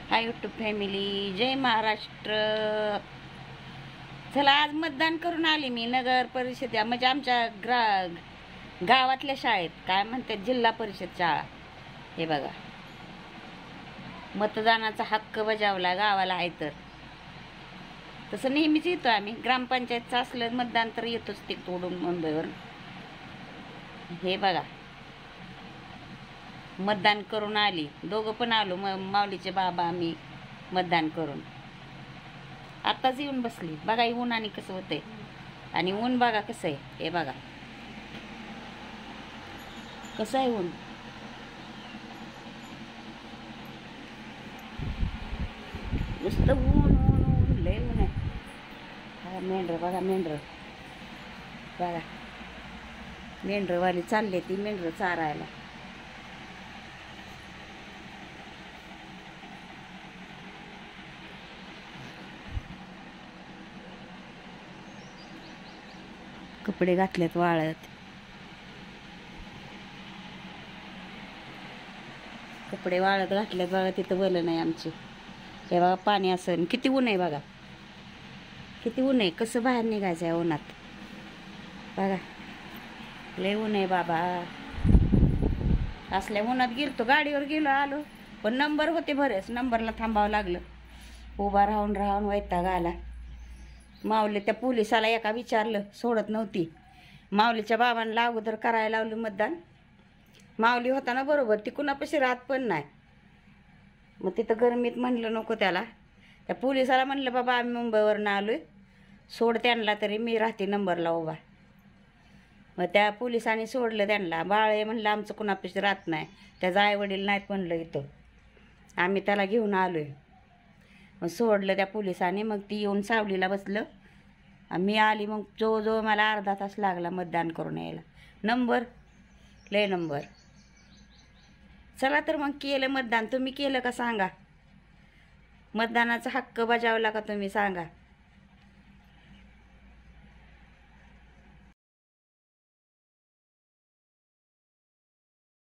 हाय YouTube family, जय महाराष्ट्र. चला, आज मतदान करून आले मी नगर परिषद म्हणजे आमच्या गावातल्या शाळेत. काय म्हणतात, जिल्हा परिषद शाळा. हे बघा, मतदानाचा हक्क बजावला गावाला आहे. तर तसं नेहमीच येतो आम्ही. ग्रामपंचायतचं असलं मतदान तर येतोच ते तोडून मुंबईवर. हे बघा, मतदान करून आली. दोघं पण आलो, माऊलीचे बाबा आम्ही मतदान करून आत्ताच येऊन बसली. बघा ऊन आणि कसं होतंय, आणि ऊन बघा कसं आहे. हे बघा कसं आहे ऊन. नुसतं ऊन ऊन ऊन, लय ऊन आहे. बघा मेंढरं, बघा मेंढरं, बघा मेंढरवाली चालले ती मेंढरं चारायला. कपडे घातलेत वाळत. कपडे वाळत घातल्यात बघा. तिथं बलं नाही आमची. हे बघा पाणी असं. किती ऊन आहे बघा, किती ऊन आहे. कसं बाहेर निघायचं आहे उन्हात. बघा लय ऊन आहे बाबा. असल्या उन्हात गेलो, गाडीवर गेलो आलो, पण नंबर होते बरेच. नंबरला थांबावं लागलं. उभा राहून राहून वैताग आला. माऊली त्या पोलिसाला एका विचारलं, सोडत नव्हती. माऊलीच्या बाबांना अगोदर करायला लावलं मतदान. माऊली होता ना बरोबर, ती कुणापाशी राहत पण नाही. मग तिथं गरमीत म्हणलं नको त्याला. त्या पोलिसाला म्हणलं, बाबा आम्ही मुंबईवरनं आलोय, सोड त्यांना, तरी मी राहते नंबरला उभा. मग त्या पोलिसांनी सोडलं त्यांना. बाळे म्हणलं आमचं कुणापाशी राहत नाही, त्याचं आईवडील नाहीत म्हणलं इथं, आम्ही त्याला घेऊन आलोय. मग सोडलं त्या पोलिसांनी. मग ती येऊन सावलीला बसलं. मी आली. मग जवळजवळ मला अर्धा तास लागला मतदान करून यायला. नंबर लय नंबर. चला तर मग केलं मतदान. तुम्ही केलं का सांगा? मतदानाचा हक्क बजावला का तुम्ही सांगा?